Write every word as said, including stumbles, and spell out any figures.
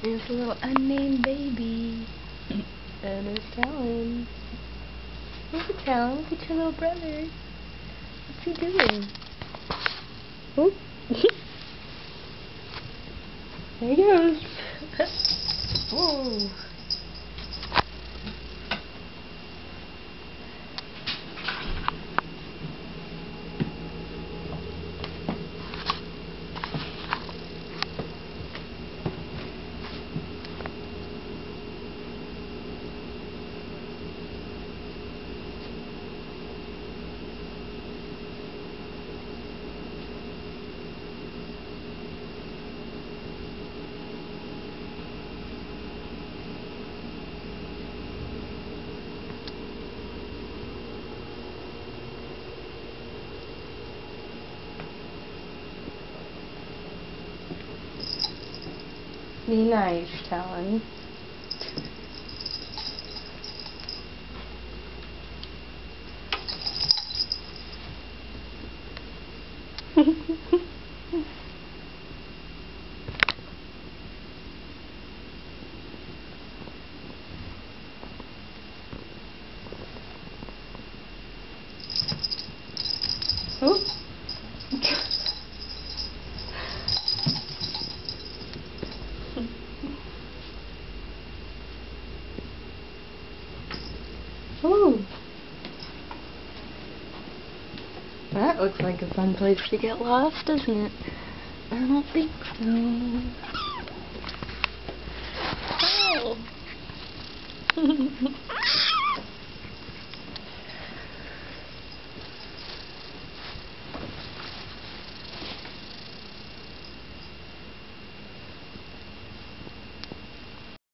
There's a little unnamed baby. And there's Talon. Look at Talon. Look at your little brother. What's he doing? Oh. There he goes. Whoa. Be nice, Talon. Oh. Ooh. That looks like a fun place to get lost, doesn't it? I don't think so. Oh.